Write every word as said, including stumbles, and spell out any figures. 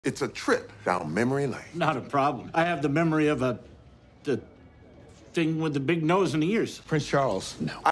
It's a trip down memory lane. Not a problem. I have the memory of a... the thing with the big nose and ears. Prince Charles. No.